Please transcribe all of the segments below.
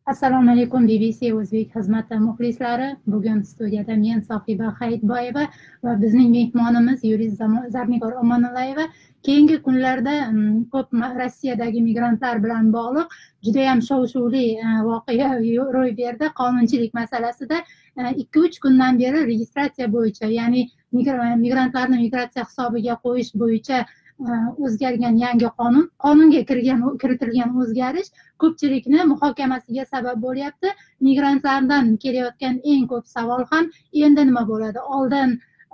Assalomu alaykum BBC O'zbek xizmati muxlislari. Bugun studiyada men Sohiba Hayitboyeva va bizning mehmonimiz yurist Zarnigor Omonillayeva. Keyingi kunlarda ko'p Rossiyadagi migrantlar bilan bog'liq juda ham shov-shuvli voqea ro'y berdi. Qonunchilik masalasida 2-3 kundan beri registratsiya bo'yicha, ya'ni migrantlarni migratsiya hisobiga qo'yish bo'yicha o'zgargan yangi qonunga kiritilgan o'zgarish ko'pchilikni muhokamasiga sabab bo'lyapti. Migrantlardan kelayotgan eng ko'p savol ham endi nima bo'ladi? Oldin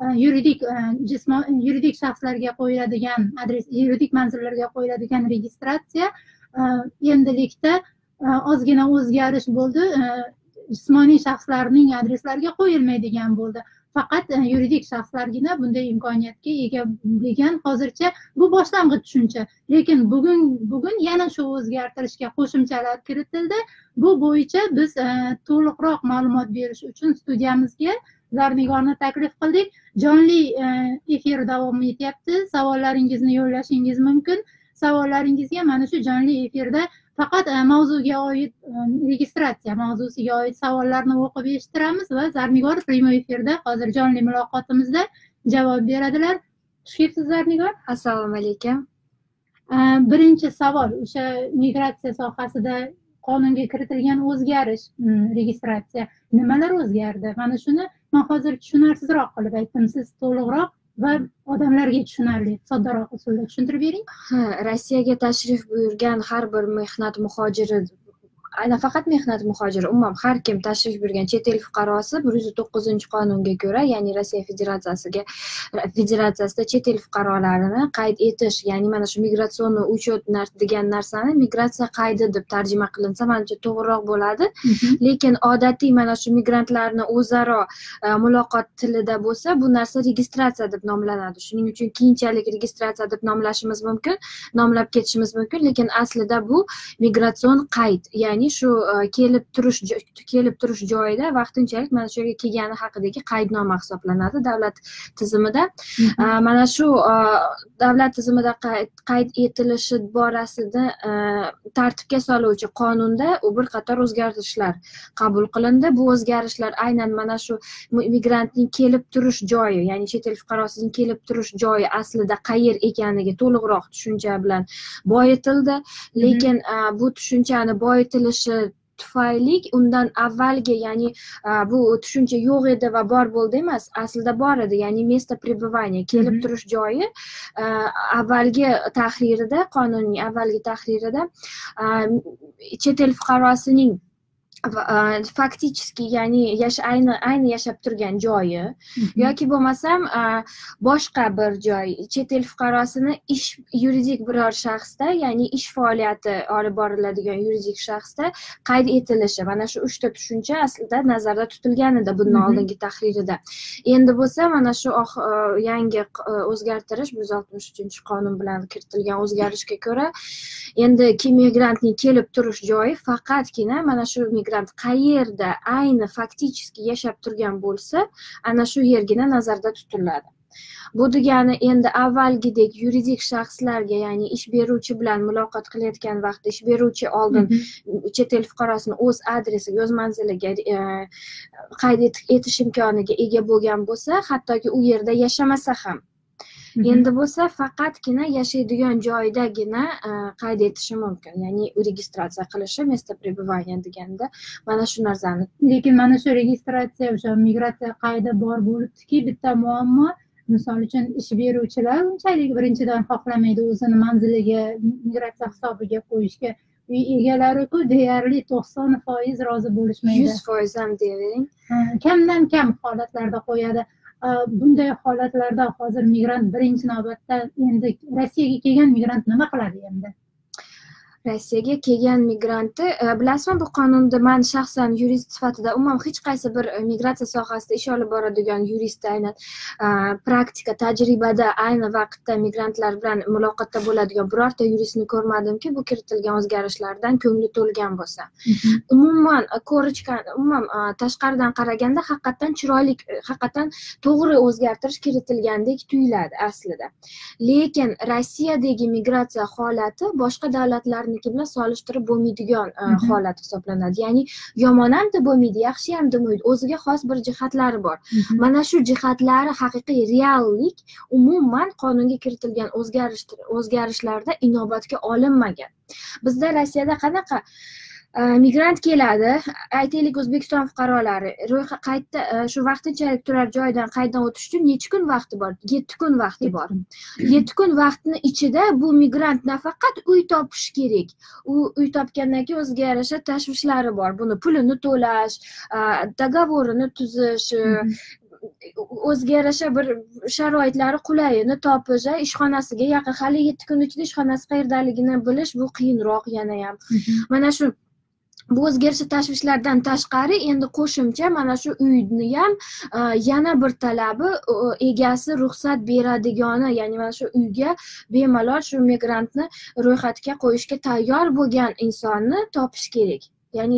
yuridik shaxslarga qo'yiladigan yuridik manzillarga qo'yiladigan registratsiya endilikda ozgina o'zgarish bo'ldi. Jismoniy shaxslarning adreslariga qo'yilmaydigan bo'ldi. Faqat yuridik shaxslargina bunday imkoniyatga ega degan hozircha bu boshlang'ich tushuncha. Lekin bugun yana shu o'zgartirishga qo'shimchalar kiritildi. Bu bo'yicha biz to'liqroq ma'lumot berish uchun studiyamizga Zarnigorni taklif qildik. Jonli efir davom etyapti. Savollaringizni yo'llashingiz mumkin. Savollaringizga mana shu jonli efirda faqat mavzuga oid registratsiya mavzusiga oid savollarni o'qib eshittiramiz va Zarnigor primoy efirda hozir jonli muloqotimizda javob beradilar. Xush kelibsiz Zarnigor. Assalomu alaykum. Birinchi savol o'sha migratsiya sohasida qonunga kiritilgan o'zgarish, registratsiya nimalar o'zgardi? Mana shuni men hozir tushunarsizroq qilib aytdim. Siz to'liqroq va odamlarga tushunarli, soddaroq usulda tushuntirib bering. Rossiyaga tashrif buyurgan har bir mehnat muhojiri, aynan faqat mehnat muhojiri, umuman har kim tashrif buyurgan chet el fuqarosi 109-qonunga ko'ra, ya'ni Rossiya Federatsiyasida chet el fuqarolarini qayd etish, ya'ni mana shu migratsion uchet degan narsani migratsiya qaydi deb tarjima qilinsa, menimcha to'g'riroq bo'ladi. Lekin odatiy mana shu migrantlarni o'zaro muloqot tilida bo'lsa, bu narsa registratsiya deb nomlanadi. Shuning uchun keyinchalik registratsiya deb nomlab ketishimiz mumkin, lekin aslida bu migratsion qayd, ya'ni shu kelib turish joyida vaqtinchalik mana shu yerga kelgani haqidagi qaydnoma hisoblanadi davlat tizimida. Mana shu davlat tizimida qayd etilishi borasida tartibga soluvchi qonunda bir qator o'zgartirishlar qabul qilindi. Bu o'zgarishlar aynan mana shu migrantning kelib turish joyi, ya'ni chet el fuqarosining kelib turish joyi aslida qayer ekaniga to'liqroq tushuncha bilan boyitildi. Lekin bu tushunchani boyitilishi tufayli undan avvalgi, ya'ni bu tushuncha yo'q edi va bor bo'ldi emas, aslida bor edi, ya'ni место пребывания, kelib turish joyi avvalgi tahririda, qonunning avvalgi tahririda chet el fuqarosining faktichki, ya'ni ayni yashab turgan joyi yoki bo'lmasam boshqa bir joy, chet el fuqarosini yuridik biror shaxsda, ya'ni ish faoliyati olib boriladigan yuridik shaxsda qayd etilishi, mana shu 3 ta tushuncha aslida nazarda tutilgan edi bundan oldingi tahririda. Endi bo'lsa mana shu yangi o'zgartirish 163-qonun bilan kiritilgan o'zgarishga ko'ra endi migrantning kelib turish joyi faqatgina mana shu qayerda ayni faktichki yashab turgan bo'lsa, ana shu yergina nazarda tutiladi. Bu degani endi avvalgidek yuridik shaxslarga, ya'ni ish beruvchi bilan muloqot qilayotgan vaqtda ish beruvchi oldin chet el fuqarosini o'z adresiga, o'z manziliga qayd etish imkoniga ega bo'lgan bo'lsa, hattoki u yerda yashamasa ham, endi bo'lsa faqatgina yashaydigan joyidagina qayd etishi mumkin, ya'ni registratsiya qilishi, место пребывания deganda mana shu narsani. Lekin mana shu registratsiya, o'sha migratsiya qayda bor bo'libdiki, bitta muammo, misol uchun ish beruvchilar unchalik birinchidan xohlamaydi o'zini manziliga migratsiya hisobiga qo'yishga. Uy egalari-ku deyarli 90% rozi bo'lishmaydi. 100% ham deyavering. Kamdan kam holatlarda qo'yadi. Bunday holatlarda hozir migrant birinchi navbatda endi Rossiyaga kelgan migrant nima qiladi endi? Rossiyaga kelgan migrantni bilasizmi, bu qonunda men shaxsan yurist sifatida umuman hech qaysi bir migratsiya sohasida ish olib boradigan yurist, aynan praktika tajribada ayni vaqtda migrantlar bilan muloqotda bo'ladigan birorta yuristni ko'rmadimki, bu kiritilgan o'zgarishlardan ko'ngli to'lgan bo'lsa. Umuman tashqaridan qaraganda haqiqatan chiroyli, haqiqatan to'g'ri o'zgartirish kiritilgandek tuyuladi aslida. Lekin Rossiyadagi migratsiya holati boshqa davlatlarni migrantlarniki bilan solishtirib bo'lmaydigan holat hisoblanadi. Ya'ni yomon ham deb bo'lmaydi, yaxshi ham deb bo'lmaydi. O'ziga xos bir jihatlari bor. Mana shu jihatlari haqiqiy reallik umuman qonunga kiritilgan o'zgarishlarda inobatga olinmagan. Bizda Rossiyada qanaqa migrant keladi, aytaylik O'zbekiston fuqarolari qayta shu vaqtinchalik turar joydan qaytdan o'tish uchun necha kun vaqti bor? 7 kun vaqti bor. 7 kun vaqtni ichida bu migrant nafaqat uy topish kerak. U uy topgandan keyin o'ziga yarasha tashvishlari bor. Buni pulini to'lash, dogovorini tuzish, o'ziga yarasha bir sharoitlari qulayini topish, ishxonasiga yaqin, hali 7 kun ichida ishxonasi qayerdaligini bilish bu qiyinroq yana ham. Mana shu bu o'zgarish tashvishlardan tashqari endi qo'shimcha mana shu uyni ham yana bir talabi egasi ruxsat beradigani, ya'ni mana shu uyga bemalol shu migrantni ro'yxatga qo'yishga tayyor bo'lgan insonni topish kerak. Ya'ni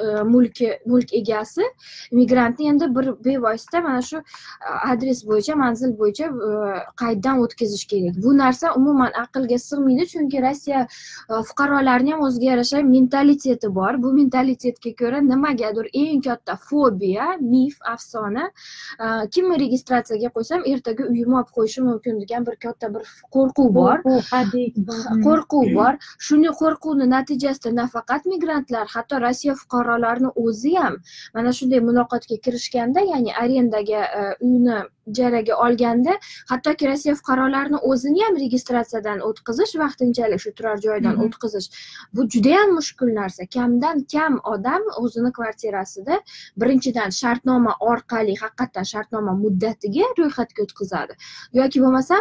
mulk egasi migrantni endi bir bevosita mana shu adres bo'yicha, manzil bo'yicha qayddan o'tkazish kerak. Bu narsa umuman aqlga sig'maydi, chunki Rossiya fuqarolarining ham o'ziga yarasha mentaliteti bor. Bu mentalitetga ko'ra nimagadir eng katta fobiya, mif, afsona, kimni registratsiyaga qo'ysam ertaga uyimni olib qo'yishi mumkin degan bir katta bir qo'rquv bor. Qo'rquv bor. Shuni qo'rquvni natijasida nafaqat migrantlar, hatto Rossiya fuqarolarini o'zi ham mana shunday muloqotga kirishganda, ya'ni arendaga uyni ijaraga olganda, hattoki Rossiya fuqarolarini o'zini ham registratsiyadan o'tkazish, vaqtinchalik shu turar joydan o'tkazish, bu juda ham mushkul narsa. Kamdan kam odam o'zini kvartirasida birinchidan shartnoma orqali, haqiqatan shartnoma muddatiga ro'yxatga o'tkazadi. Yoki bo'lmasam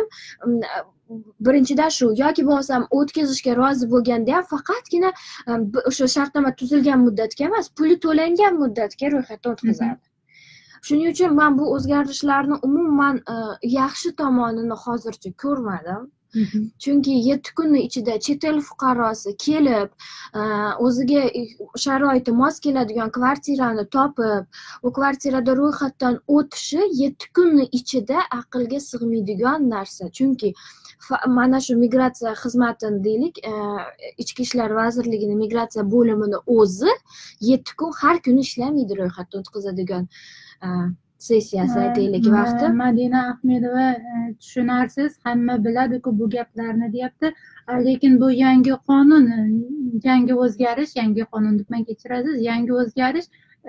birinchidan shu, yoki bo'lmasam o'tkazishga rozi bo'lganda ham faqatgina o'sha shartnoma tuzilgan muddatga emas, puli to'langan muddatga ro'yxatdan o'tkazadi. Shuning uchun men bu o'zgarishlarni umuman yaxshi tomonini hozircha ko'rmadim. Chunki 7 kunning ichida chet el fuqarosi kelib, o'ziga sharoiti mos keladigan kvartirani topib, u kvartirada ro'yxatdan o'tishi 7 kunning ichida aqlga sig'maydigan narsa. Chunki mana shu migratsiya xizmatini deylik, Ichki ishlar vazirligining migratsiya bo'limini o'zi 7 kun har kuni ishlamaydi ro'yxatdan o'tkazadigan sessiyasi, aytaylik, vaqti. Madina Ahmedova, tushunarsiz, hamma biladi-ku bu gaplarni deyapti. Lekin bu yangi qonun, yangi o'zgarish, yangi qonun deb kechirasiz, yangi o'zgarish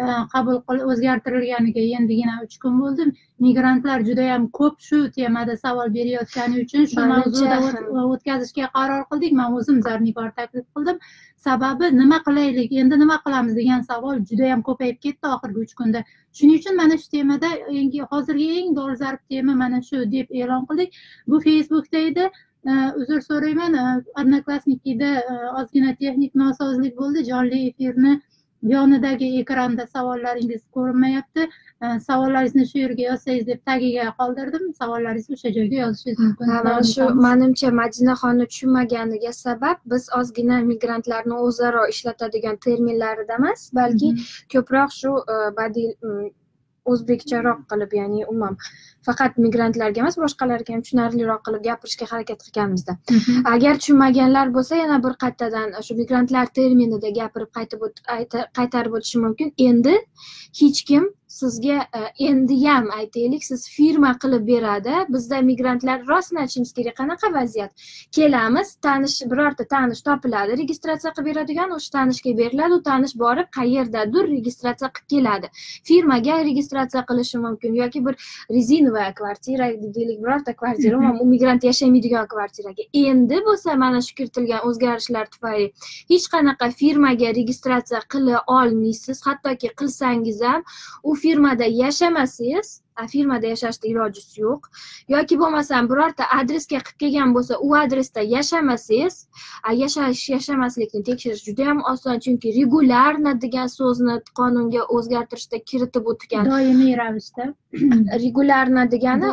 o'zgartirilganiga endigina 3 kun bo'ldi. Migrantlar juda ham ko'p shu temada savol berayotgani uchun shu mavzuda o'tkazishga qaror qildik. Men o'zim zarnigor taklif qildim. Sababi nima qilaylik, endi nima qilamiz degan savol juda ham ko'payib ketdi oxirgi 3 kunda. Shuning uchun mana shu temada hozirgi eng dolzarb tema mana shu deb e'lon qildik. Bu Facebookda edi. Uzr so'rayman, Odnoklassnikida ozgina texnik nosozlik bo'ldi. Jonli efirni yonidagi ekranda savollaringiz ko'rinmayapti. Savollaringizni shu yerga yozsangiz deb tagiga qoldirdim. Savollaringizni o'sha joyga yozishingiz mumkin. Mana shu menimcha Madinaxonni tushunmaganiga sabab biz ozgina migrantlarni o'zaro ishlatadigan terminlarida emas, balki ko'proq shu badiiy o'zbekcharoq qilib, ya'ni umuman faqat migrantlarga emas, boshqalarga ham tushunarliroq qilib gapirishga harakat qilganmizda. Agar tushunmaganlar bo'lsa, yana bir qaytadan shu migrantlar terminida gapirib qaytarib o'tishi mumkin. Endi hech kim sizga endi ham aytaylik, siz firma qilib beradi. Bizda migrantlar rostini aytishimiz kerak, qanaqa vaziyat? Kelamiz, birorta tanish topiladi, registratsiya qilib beradigan, o'sha tanishga beriladi, u tanish borib qayerdadir registratsiya qilib keladi. Firmaga registratsiya qilishi mumkin yoki bir rezinovoy kvartira deylik, birorta kvartira, u migrant yashamaydigan kvartiraga. Endi bo'lsa mana shu kiritilgan o'zgarishlar tufayli hech qanaqa firmaga registratsiya qila olmaysiz, hattoki qilsangiz ham u firmada yashamasangiz, firmada yashashda ilojisi yo'q. Yoki bo'lmasam birorta adresga qilib kelgan bo'lsa, u adresda yashamasangiz, yashamaslikni tekshirish juda ham oson, chunki regularno degan so'zni qonunga o'zgartirishda kiritib o'tgan. Doimiy ravishda. Regularno degani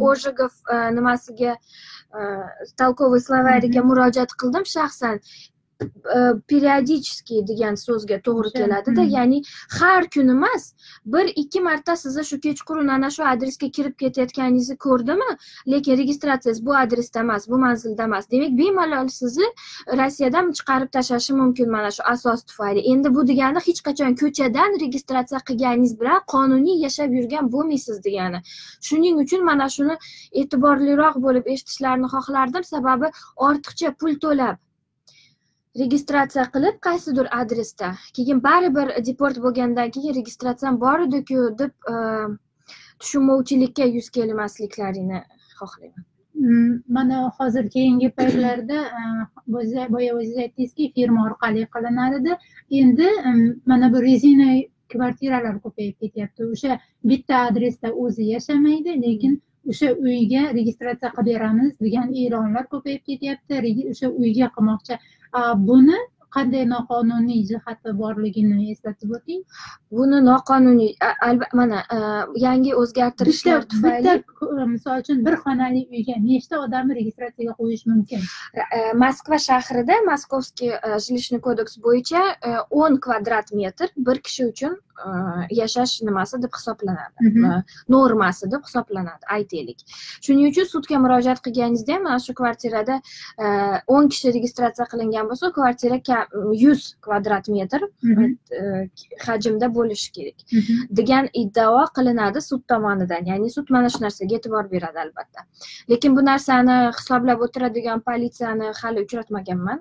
o'zga nimasiga, толковый словарьga murojaat qildim shaxsan. periodichskiy degan so'zga to'g'ri keladida, ya'ni har kun emas, 1-2 marta sizni shu kechqurun ana shu adresga kirib ketayotganingizni ko'rdimi, lekin registratsiyangiz bu adresda emas, bu manzilda emas. Demak, bemalol sizni Rossiyadan chiqarib tashlashi mumkin mana shu asos tufayli. Endi bu degani hech qachon ko'chadan registratsiya qilganingiz bilan qonuniy yashab yurgan bo'lmaysiz degani. Shuning uchun mana shuni e'tiborliroq bo'lib eshitishlarini xohlardim, sababi ortiqcha pul to'lab registratsiya qilib qaysidir adresda, keyin baribir deport bo'lgandan keyin registratsiyam bor edi-ku deb tushunmovchilikka yuz kelmasliklarini xohlayman. Mana hozir keyingi paytlarda boya o'zingiz aytdingizki, firma orqali qilinar edi. Endi mana bu rezina kvartiralar ko'payib ketyapti. O'sha bitta adresda o'zi yashamaydi, lekin o'sha uyga registratsiya qilib beramiz degan e'lonlar ko'payib ketyapti. O'sha uyga qilmoqchi. Buni qanday noqonuniy jihati borligini eslatib o'ting. Buni noqonuniy, mana yangi o'zgartirishlar tufayli misol uchun bir xonali uyga nechta odamni registratsiyaga qo'yish mumkin? Moskva shahrida Moskovskiy жилищный kodeks bo'yicha 10 kvadrat metr bir kishi uchun yashash nimasi deb hisoblanadi, normasi deb hisoblanadi, aytaylik. Shuning uchun sudga murojaat qilganingizda ham mana shu kvartirada 10 kishi registratsiya qilingan bo'lsa, kvartira 100 kvadrat metr hajmda bo'lishi kerak degan iddao qilinadi sud tomonidan. Ya'ni sud mana shu narsaga e'tibor beradi albatta. Lekin bu narsani hisoblab o'tiradigan politsiyani hali uchratmaganman.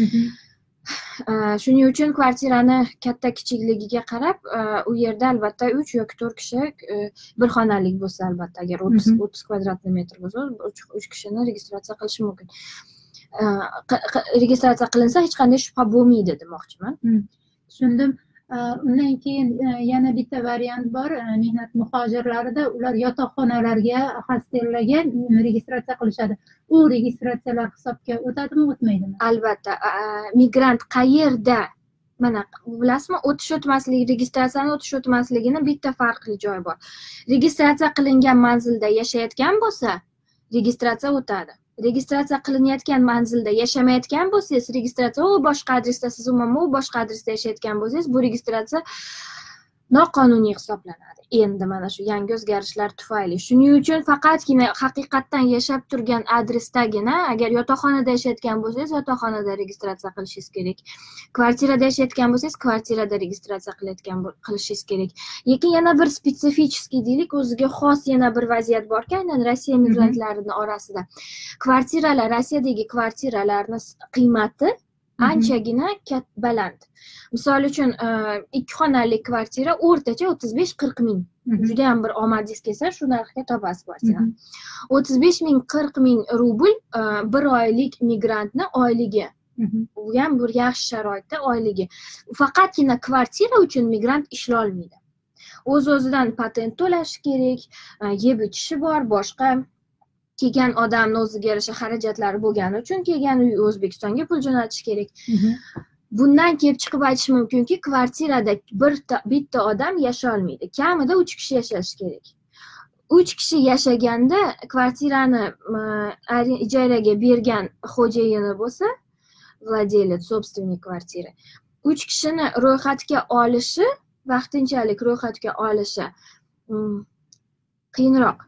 Shuning uchun kvartirani katta kichikligiga qarab, u yerda albatta 3 yoki 4 kishi bir xonalik bo'lsa, albatta agar 30 kvadrat metr bo'lsa, 3 kishini registratsiya qilish mumkin. Registratsiya qilinsa hech qanday shubha bo'lmaydi demoqchiman. Tushundim. Undan keyin yana bitta variant bor, mehnat muhojirlarida ular yotoqxonalarga, hostellarga registratsiya qilishadi. U registratsiyalar hisobga o'tadimi, o'tmaydimi? Albatta, migrant qayerda, mana bilasizmi, o'tish-o'tmasligi, registratsiyani o'tish-o'tmasligini bitta farqli joyi bor. Registratsiya qilingan manzilda yashayotgan bo'lsa, registratsiya o'tadi. Registratsiya qilinayotgan manzilda yashamayotgan bo'lsangiz, registratsiya boshqa adresda, siz umuman boshqa adresda yashayotgan bo'lsangiz, bu registratsiya noqonuniy hisoblanadi. Endi mana shu yangi o'zgarishlar tufayli. Shuning uchun faqatgina haqiqatdan yashab turgan adresdagina, agar yotoqxonada yashayotgan bo'lsangiz, yotoqxonada registratsiya qilishingiz kerak. Kvartirada yashayotgan bo'lsangiz, kvartirada registratsiya qilishingiz kerak. Lekin yana bir spetsifический deylik, o'ziga xos yana bir vaziyat borki, aynan Rossiya migrantlarini orasida. Kvartiralar, Rossiyadagi kvartiralarning qiymati anchagina baland. Misol uchun 2 xonali kvartira o'rtacha 35-40 ming. Juda ham bir omadingiz kelsa, shu narxga topasiz kvartirani. 35 ming, 40 ming rubl bir oylik migrantni oyligi. U ham bir yaxshi sharoitda oyligi. Faqatgina kvartira uchun migrant ishlay olmaydi. O'z-o'zidan patent to'lashi kerak, yeb ichishi bor, boshqa kelgan odamning o'ziga yarasha xarajatlari bo'lgani uchun kelgan uy O'zbekistonga pul jo'natish kerak. Bundan kelib chiqib aytish mumkinki, kvartirada bitta odam yasha olmaydi. Kamida 3 kishi yashashi kerak. 3 kishi yashaganda kvartirani ijaraga bergan xo'jayini bo'lsa, vладелец, собственник kvartira, 3 kishini ro'yxatga olishi, vaqtinchalik ro'yxatga olishi qiyinroq.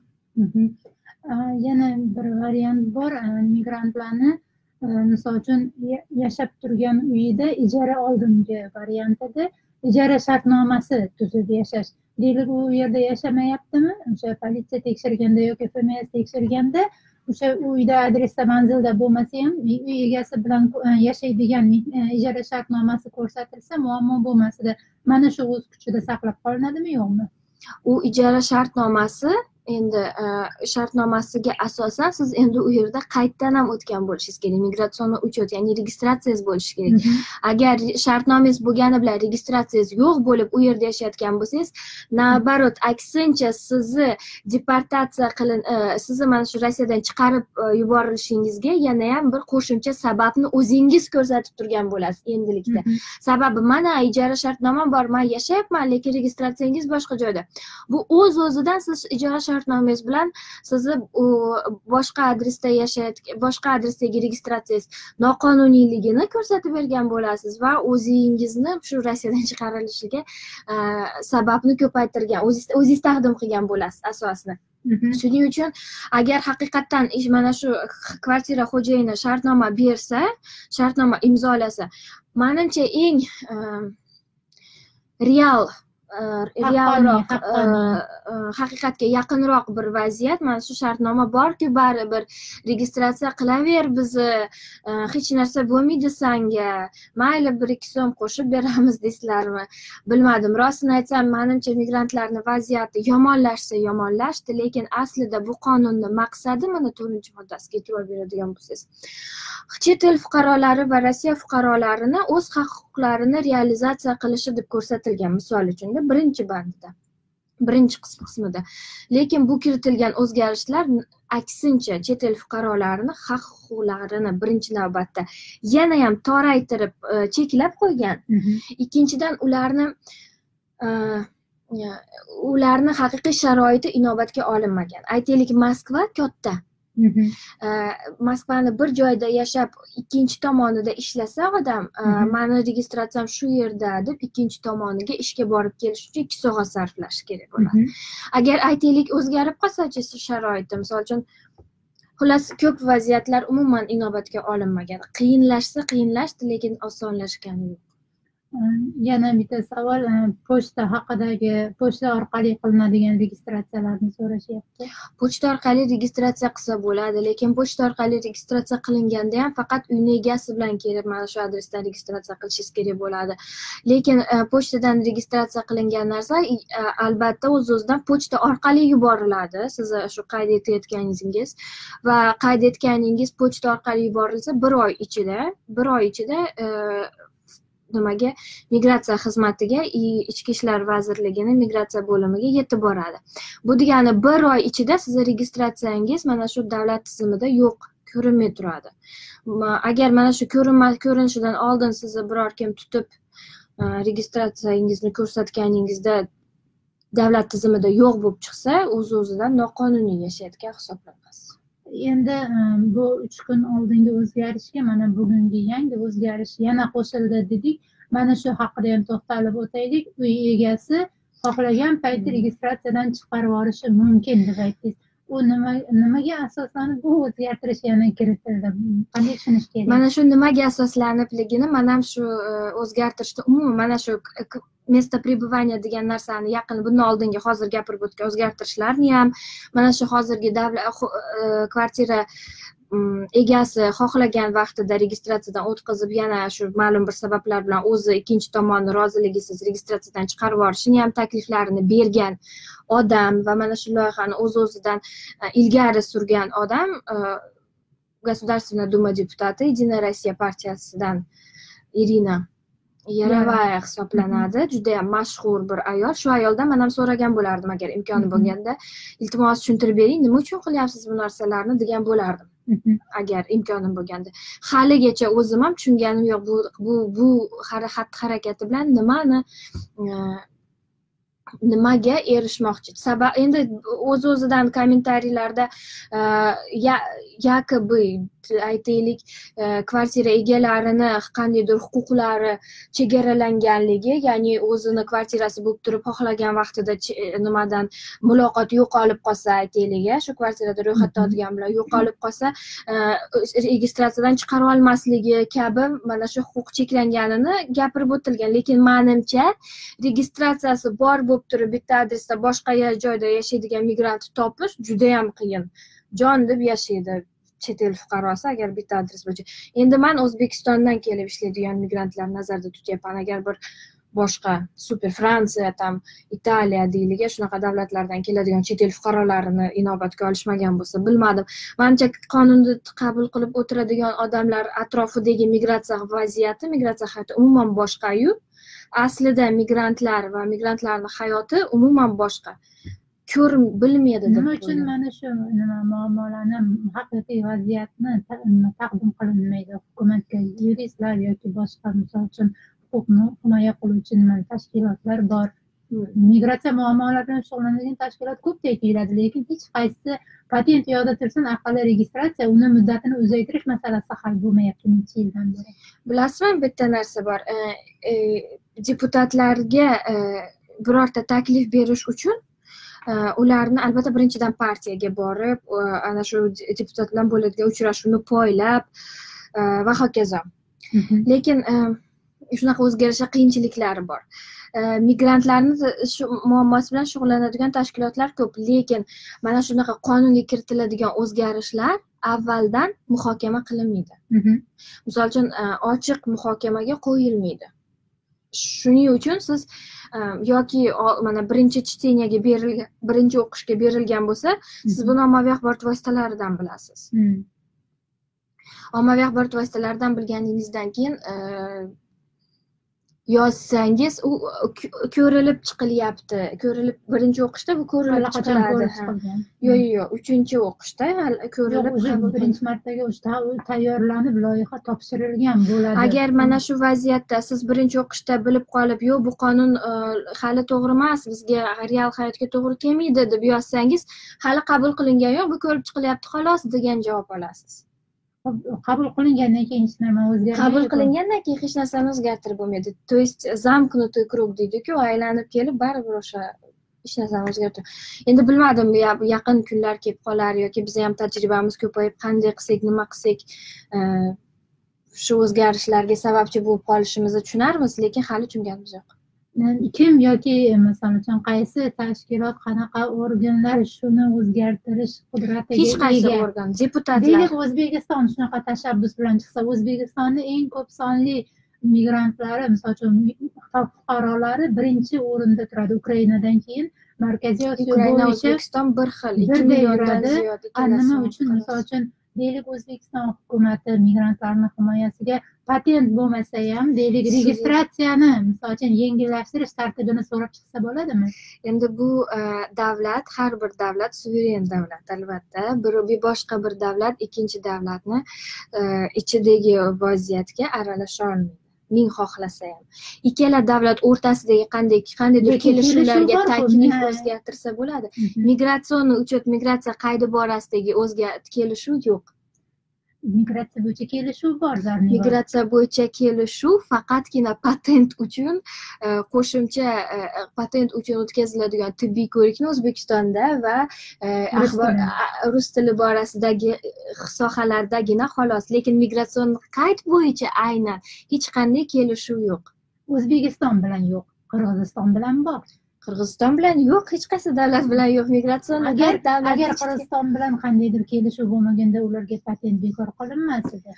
Yana bir variant bor, migrantlarni misol uchun yashab turgan uyida ijara oldingi variantida ijara shartnomasi tuzib yashash. Deylik, u yerda yashamayaptimi? O'sha politsiya tekshirganda yoki FMS tekshirganda o'sha uyda, adresda, manzilda bo'lmasa ham uy egasi bilan yashaydigan ijara shartnomasi ko'rsatilsa, muammo bo'lmasdi. Mana shu o'z kuchida saqlab qolinadimi, yo'qmi? U ijara shartnomasi endi shartnomasiga asosan siz endi u yerda qaytdan ham o'tgan bo'lishingiz kerak. Migratsion uchet, ya'ni registratsiyangiz bo'lishi kerak. Agar shartnomangiz bo'lgani bilan registratsiyangiz yo'q bo'lib u yerda yashayotgan bo'lsangiz, nabarot, aksincha sizni deportatsiya sizni mana shu Rossiyadan chiqarib yuborilishingizga yana ham bir qo'shimcha sababni o'zingiz ko'rsatib turgan bo'lasiz endilikda. Sababi mana ijara shartnomam bor, men yashayapman, lekin registratsiyangiz boshqa joyda. Bu o'z-o'zidan siz ijara shartnomangiz bilan sizni boshqa adresda boshqa adresdagi registratsiyangiz noqonuniyligini ko'rsatib bergan bo'lasiz va o'zingizni shu Rossiyadan chiqarilishiga sababni ko'paytirgan, o'zingiz taqdim qilgan bo'lasiz asosni. Shuning uchun agar haqiqatdan mana shu kvartira xo'jayini shartnoma bersa, shartnoma imzolasa, menimcha eng realroq, haqiqatga yaqinroq bir vaziyat mana shu shartnoma borki, baribir registratsiya qilaver, bizni hech narsa bo'lmaydi sanga, mayli 1-2 so'm qo'shib beramiz deysizlarmi, bilmadim. Rostini aytsam, menimcha migrantlarning vaziyati yomonlashsa yomonlashdi, lekin aslida bu qonunning maqsadi mana 4-moddasiga e'tibor beradigan bo'lsangiz, chet el fuqarolari va Rossiya fuqarolarini o'z huquqlarini realizatsiya qilishi deb ko'rsatilgan, misol uchun birinchi bandida, birinchi qismida. Lekin bu kiritilgan o'zgarishlar aksincha chet el fuqarolarini haq-huquqlarini birinchi navbatda yana ham toraytirib cheklab qo'ygan. Ikkinchidan ularni haqiqiy sharoiti inobatga olinmagan. Aytaylik, Moskva katta. Moskvani bir joyda yashab ikkinchi tomonida ishlasa odam, meni registratsiyam shu yerda deb ikkinchi tomoniga ishga borib kelish uchun 2 soat sarflash kerak bo'ladi. Agar aytaylik o'zgarib qolsa-chi sharoiti, misol uchun, xullas ko'p vaziyatlar umuman inobatga olinmagan. Qiyinlashdi, lekin osonlashgani yo'q. Yana bitta savol, pochta haqidagi, pochta orqali qilinadigan registratsiyalarni so'rashyapti. Pochta orqali registratsiya qilsa bo'ladi, lekin pochta orqali registratsiya qilinganda ham faqat uyni egasi bilan kelib mana shu adresdan registratsiya qilishingiz kerak bo'ladi. Lekin pochtadan registratsiya qilingan narsa albatta o'z-o'zidan pochta orqali yuboriladi. Siz shu qayd etayotganingiz va qayd etganingiz pochta orqali yuborilsa 1 oy ichida nimaga, migratsiya xizmatiga, Ichki ishlar vazirligining migratsiya bo'limiga yetib boradi. Bu degani 1 oy ichida sizni registratsiyangiz mana shu davlat tizimida yo'q, ko'rinmay turadi. Agar mana shu ko'rinishidan oldin sizni biror kim tutib registratsiyangizni ko'rsatganingizda davlat tizimida yo'q bo'lib chiqsa, o'z-o'zidan noqonuniy yashayotgan hisoblanasiz. Endi bu 3 kun oldingi o'zgarishga mana bugungi yangi o'zgarish yana qo'shildi dedik. Mana shu haqida ham to'xtalib o'taylik. Uy egasi xohlagan payti registratsiyadan chiqarib yuborishi mumkin deb aytdingiz. U nimaga asoslanib bu o'zgartirish yana kiritildi? Qanday tushunish kerak? Mana shu nimaga asoslanibligini mana ham shu o'zgartirishda umuman mana shu место пребывания degan narsani yaqin bundan oldingi hozir gapirib o'tgan o'zgartirishlarni ham mana shu hozirgi kvartira egasi xohlagan vaqtida registratsiyadan o'tkazib yana shu ma'lum bir sabablar bilan o'zi ikkinchi tomonni roziligisiz registratsiyadan chiqarib yuborishini ham takliflarini bergan odam va mana shu loyihani o'z-o'zidan ilgari surgan odam Государственная дума deputati Единая Россия partiyasidan Irina Yarovaya hisoblanadi. Juda ham mashhur bir ayol. Shu ayoldan men ham so'ragan bo'lardim agar imkoni bo'lganda. Iltimos tushuntirib bering, nima uchun qilyapsiz bu narsalarni degan bo'lardim. Agar imkonim bo'lganda. Haligacha o'zim ham tushunganim yo'q bu harakati bilan nimaga erishmoqchi. Sabab endi o'z-o'zidan kommentariylarda yakobi aytaylik kvartira egalarini qandaydir huquqlari chegaralanganligi, ya'ni o'zini kvartirasi bo'lib turib xohlagan vaqtida nimadan muloqot yo'qolib qolsa, aytaylik, shu kvartirada ro'yxatda olgan bilan yo'qolib qolsa, registratsiyadan chiqarib olmasligi kabi mana shu huquq cheklanganini gapirib o'tilgan. Lekin menimcha registratsiyasi bor bo'lib turib bitta adresda boshqa joyda yashaydigan migrant topish juda ham qiyin. Jon deb yashaydi chet el fuqarosi agar bitta adres bo'yicha. Endi men O'zbekistondan kelib ishlaydigan migrantlarni nazarda tutyapman. Agar bir boshqa super Fransiya, Italiya deyliga shunaqa davlatlardan keladigan chet el fuqarolarini inobatga olishmagan bo'lsa, bilmadim. Menimcha qonunni qabul qilib o'tiradigan odamlar atrofidagi migratsiya vaziyati, migratsiya hayoti umuman boshqa-yu. Aslida migrantlar va migrantlarning hayoti umuman boshqa. Bilmaydi deb. Nima uchun mana shu muammolarni, haqiqiy vaziyatni taqdim qilinmaydi hukumatga? Yuristlar yoki boshqa misol uchun huquqni himoya qiluvchi tashkilotlar bor. Migratsiya muammolari bilan shug'ullanadigan tashkilot ko'pday tuyuladi, lekin hech qaysi patent yo'lda tursin, aqalli registratsiya uni muddatini uzaytirish masalasi hal bo'lmayapti necha yildan beri. Bilasizmi, bitta narsa bor. Deputatlarga birorta taklif berish uchun ularni albatta birinchidan partiyaga borib, ana shu deputat bilan bo'ladigan uchrashuvni poylab va hokazo. Lekin shunaqa o'zgarishlar, qiyinchiliklari bor. Migrantlarni shu muammosi bilan shug'ullanadigan tashkilotlar ko'p, lekin mana shunaqa qonunga kiritiladigan o'zgarishlar avvaldan muhokama qilinmaydi. Misol uchun ochiq muhokamaga qo'yilmaydi. Shuning uchun siz yoki mana birinchi chtenyaga berilgan, birinchi o'qishga berilgan bo'lsa, siz buni ommaviy axborot vositalaridan bilasiz. Ommaviy axborot vositalaridan bilganingizdan keyin yozsangiz u ko'rilib chiqilyapti. Ko'rilib birinchi o'qishda bu ko'rilib chiqiladi. Yo'q, uchinchi o'qishda ko'rilib birinchi martaga tayyorlanib loyiha topshirilgan bo'ladi. Agar mana shu vaziyatda siz birinchi o'qishda bilib qolib, yo'q bu qonun hali to'g'ri emas, bizga real hayotga to'g'ri kelmaydi deb yozsangiz, hali qabul qilingan yo'q, bu ko'rib chiqilyapti xolos degan javob olasiz. Qabul qilingandan keyin hech narsa o'zgarmaydi. Qabul qilingandan keyin hech narsani o'zgartirib bo'lmaydi. To есть замкнутый круг deydi-ku, aylanib kelib baribir o'sha hech narsani o'zgartirib. Endi bilmadim, yaqin kunlar kelib qolar yoki biz ham tajribamiz ko'payib qanday qilsak, nima qilsak shu o'zgarishlarga sababchi bo'lib qolishimizni tushunarmiz, lekin hali tushunganimiz yo'q. Kim yoki misol uchun qaysi tashkilot, qanaqa organlar shuni o'zgartirish qudratiga ega? Hech qaysi organ, deputatlar. Deylik, O'zbekiston shunaqa tashabbus bilan chiqsa, O'zbekistonning eng ko'p sonli migrantlari, misol uchun fuqarolari birinchi o'rinda turadi. Ukrainadan keyin Markaziy Osiyo bo'yicha O'zbekiston bir xil, 2 milliondan ziyod. Nima uchun misol uchun deylik O'zbekiston hukumati migrantlarning himoyasiga patent bo'lmasa ham deylik registratsiyani misol uchun yengillashtirish tartibini so'rab chiqsa bo'ladimi? Endi bu davlat, har bir davlat suveren davlat albatta. Bir boshqa bir davlat ikkinchi davlatni ichidagi vaziyatga aralasha olmaydi. Ming xohlasa ham. Ikkala davlat o'rtasidagi qandaydir kelishuvlarga taklif o'zgartirsa bo'ladi. Migratsion uchet, migratsiya qaydi borasidagi kelishuv yo'q. Migratsiya bo'yicha kelishuv bor, zarni. Migratsiya bo'yicha kelishuv faqatgina patent uchun qo'shimcha patent uchun o'tkaziladigan tibbiy ko'rikni O'zbekistonda va rus tili borasidagi sohalardagina xolos, lekin migratsion qayd bo'yicha aynan hech qanday kelishuv yo'q. O'zbekiston bilan yo'q, Qirg'iziston bilan bor. Qirg'iziston bilan yo'q, hech qaysi davlat bilan yo'q migratsion. Agar Qirg'iziston bilan qandaydir kelishuv bo'lmaganda ularga patent bekor qilinmasdi.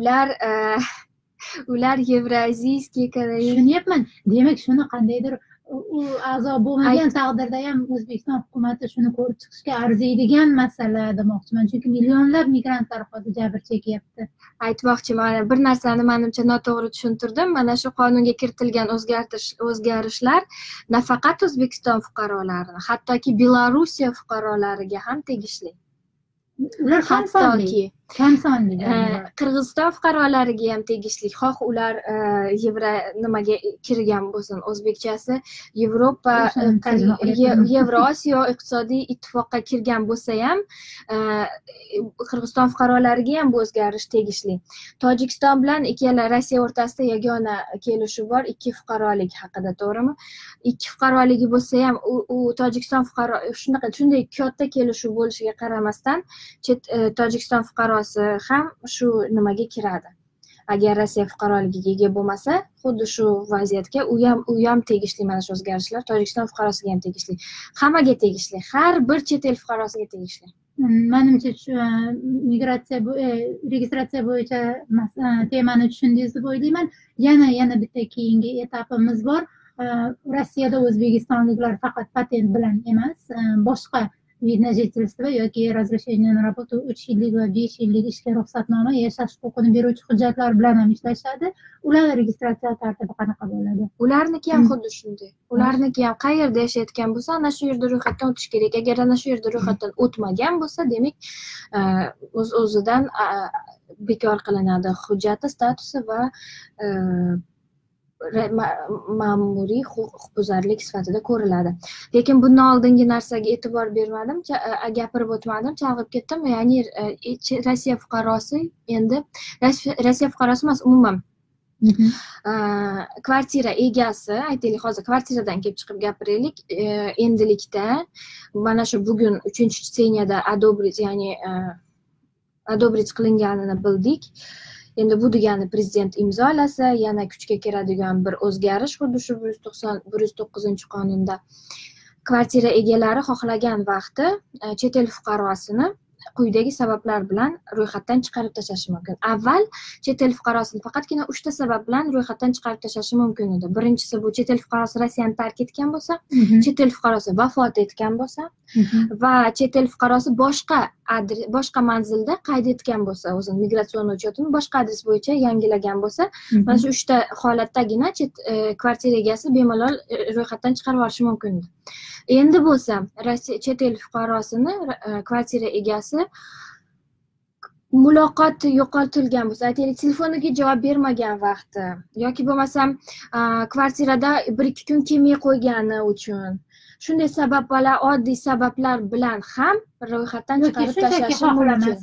Ular Yevrasiyskiy tushunyapman. Demak, shuni qandaydir u a'zo bo'lmagan taqdirda ham O'zbekiston hukumati shuni ko'rib chiqishga arziydigan masala demoqchiman, chunki millionlab migrantlar hozir jabr chekyapti. Aytmoqchiman, bir narsani menimcha noto'g'ri tushuntirdim. Mana shu qonunga kiritilgan o'zgarishlar nafaqat O'zbekiston fuqarolarini, hattoki Belorussiya fuqarolariga ham tegishli. Ular ham sonli. Qirg'iziston fuqarolariga ham tegishli. Xoh ular nimaga kirgan bo'lsin, o'zbekchasi Yevrosiyo iqtisodiy ittifoqqa kirgan bo'lsa ham Qirg'iziston fuqarolariga ham bu o'zgarish tegishli. Tojikiston bilan ikkala Rossiya o'rtasida yagona kelishuv bor, 2 fuqarolik haqida, to'g'rimi? 2 fuqaroligi bo'lsa ham u Tojikiston shunday katta kelishuv bo'lishiga qaramasdan Tojikiston fuqarosi ham shu nimaga kiradi. Agar Rossiya fuqaroligiga ega bo'lmasa, xuddi shu vaziyatga u ham tegishli. Mana shu o'zgarishlar Tojikiston fuqarosiga ham tegishli. Hammaga tegishli, har bir chet el fuqarosiga tegishli. Menimcha shu registratsiya bo'yicha temani tushundingiz deb o'ylayman. Yana bitta keyingi etapimiz bor. Rossiyada o'zbekistonliklar faqat patent bilan emas, boshqa вид на жительство yoki разрешение на работу 3 yillik va 5 yillik ishga ruxsatnoma, yashash huquqini beruvchi hujjatlar bilan ham ishlashadi. Ular registratsiya tartibi qanaqa bo'ladi? Ularniki ham xuddi shunday. Ularniki ham qayerda yashayotgan bo'lsa, ana shu yerda ro'yxatdan o'tish kerak. Agar ana shu yerda ro'yxatdan o'tmagan bo'lsa, demak o'zidan bekor qilinadi hujjati, statusi va ma'muriy huquqbuzarlik sifatida ko'riladi. Lekin bundan oldingi narsaga e'tibor bermadim, gapirib o'tmadim, chalg'ib ketdim. Ya'ni Rossiya fuqarosi endi Rossiya fuqarosi emas, umuman kvartira egasi, aytaylik hozir kvartiradan kelib chiqib gapiraylik, endilikda mana shu bugun 3-seniyada adobrit qilinganini bildik. Endi bu degani prezident imzolasa, yana kuchga kiradigan bir o'zgarish xuddi shu 109-qonunda kvartira egalari xohlagan vaqti chet el fuqarosini quyidagi sabablar bilan ro'yxatdan chiqarib tashlashi mumkin. Avval chet el fuqarosini faqatgina 3 ta sabab bilan ro'yxatdan chiqarib tashlashi mumkin edi. Birinchisi, bu chet el fuqarosi Rossiyani tark etgan bo'lsa, chet el fuqarosi vafot etgan bo'lsa va chet el fuqarosi boshqa manzilda qayd etgan bo'lsa, o'zini migratsion uchetini boshqa adres bo'yicha yangilagan bo'lsa, mana shu 3 ta holatdagina kvartira egasi bemalol ro'yxatdan chiqarib olishi mumkin edi. Endi bo'lsa, chet el fuqarosini kvartira egasi muloqoti yo'qotilgan bo'lsa, aytaylik telefoniga javob bermagan vaqti yoki bo'lmasam kvartirada 1-2 kun kelmay qo'ygani uchun, shunday sabablar, oddiy sabablar bilan ham ro'yxatdan chiqarib tashlashi mumkin.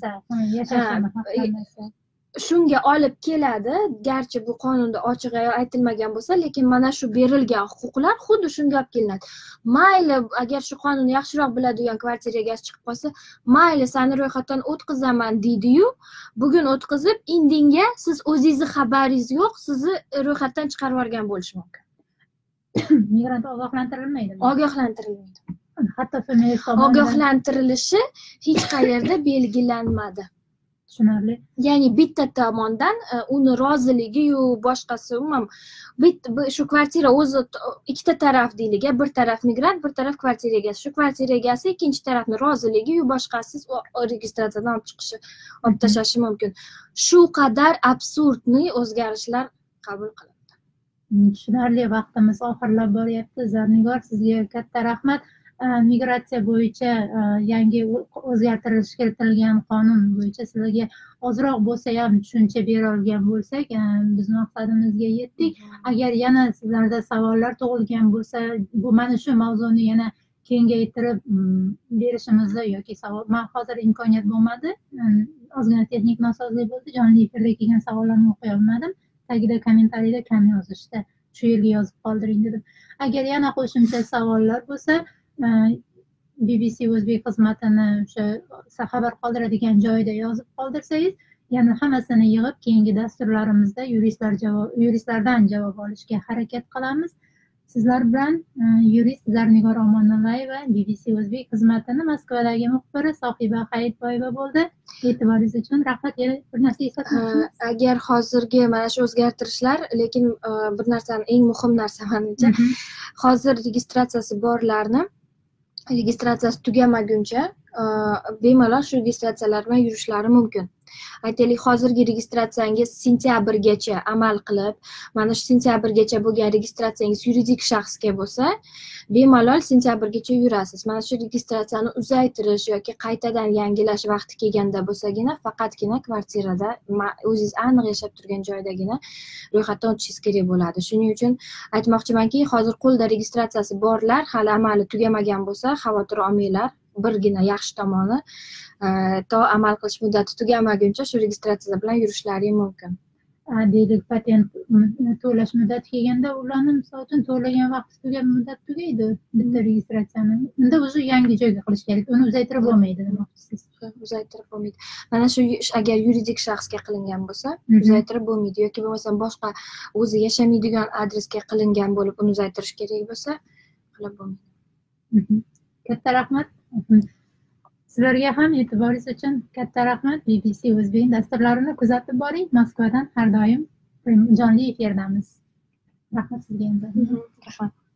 Shunga olib keladi, garchi bu qonunda ochiq aytilmagan bo'lsa, lekin mana shu berilgan huquqlar xuddi shunga olib kelinadi. Mayli, agar shu qonunni yaxshiroq biladigan kvartira egasi chiqib qolsa, mayli seni ro'yxatdan o'tqizaman deydi-yu, bugun o'tqizib, indinga siz o'zingizni xabaringiz yo'q, sizni ro'yxatdan chiqarib yuborgan bo'lishi mumkin. Migrant ogohlantirilmaydimi? Ogohlantirilmaydi. Hatto FMS ogohlantirilishi hech qayerda belgilanmadi. Tushunarli. Ya'ni bitta tomondan uni roziligi-yu boshqasi, umuman shu kvartira o'zi ikkita taraf deylik, bir taraf migrant, bir taraf kvartira egasi. Shu kvartira egasi ikkinchi tarafni roziligi-yu boshqasiz registratsiyadan olib tashlashi mumkin. Shu qadar absurdni o'zgarishlar qabul qilindi. Tushunarli, vaqtimiz oxirlab boryapti. Zarnigor, sizga katta rahmat. Migratsiya bo'yicha yangi o'zgartirish kiritilgan qonun bo'yicha sizlarga ozroq bo'lsa ham tushuncha bera olgan bo'lsak, biz maqsadimizga yetdik. Agar yana sizlarda savollar tug'ilgan bo'lsa, bu mana shu mavzuni yana kengaytirib berishimizni yoki men hozir imkoniyat bo'lmadi, ozgina texnik nosozlik bo'ldi, jonli efirda kelgan savollarni o'qiy olmadim. Tagida kommentariyda kam yozishdi, shu yerga yozib qoldiring dedim. Agar yana qo'shimcha savollar bo'lsa, BBC o'zbek xizmatini o'sha xabar qoldiradigan joyida yozib qoldirsangiz, yana hammasini yig'ib keyingi dasturlarimizda yuristlardan javob olishga harakat qilamiz. Sizlar bilan yurist Zarnigor Omonillayeva, BBC o'zbek xizmatini Moskvadagi muxbiri Sohiba Hayitboyeva bo'ldi. E'tiboringiz uchun rahmat. Yana bir narsa eslatmoqchimisiz? Agar hozirgi mana shu o'zgartirishlar, lekin bir narsani, eng muhim narsa menimcha, hozir registratsiyasi borlarni registratsiyasi tugamaguncha bemalol shu registratsiyalar bilan yurishlari mumkin. Aytaylik, hozirgi registratsiyangiz sentyabrgacha amal qilib, mana shu sentyabrgacha bo'lgan registratsiyangiz yuridik shaxsga bo'lsa, bemalol sentyabrgacha yurasiz. Mana shu registratsiyani uzaytirish yoki qaytadan yangilash vaqti kelganda bo'lsagina, faqatgina kvartirada o'zingiz aniq yashab turgan joydagina ro'yxatdan o'tishingiz kerak bo'ladi. Shuning uchun aytmoqchimanki, hozir qo'lda registratsiyasi borlar hali amali tugamagan bo'lsa, xavotir olmanglar. Birgina yaxshi tomoni, to amal qilish muddati tugamaguncha shu registratsiya bilan yurishlari mumkin. Deylik, patent to'lash muddati kelganda ularni misol uchun to'lagan vaqti tugab muddat tugaydi bitta registratsiyani. Unda o'zi yangi joyga qilish kerak. Uni uzaytirib bo'lmaydi demoqchisiz. Uzaytirib bo'lmaydi. Mana shu agar yuridik shaxsga qilingan bo'lsa, uzaytirib bo'lmaydi yoki bo'lmasa boshqa o'zi yashamaydigan adresga qilingan bo'lib, uni uzaytirish kerak bo'lsa, qilib bo'lmaydi. Katta rahmat. Sizlarga ham e'tiboringiz uchun katta rahmat. BBC o'zbek dasturlarini kuzatib boring. Moskvadan har doim jonli efirdamiz. Rahmat sizga. Rahmat.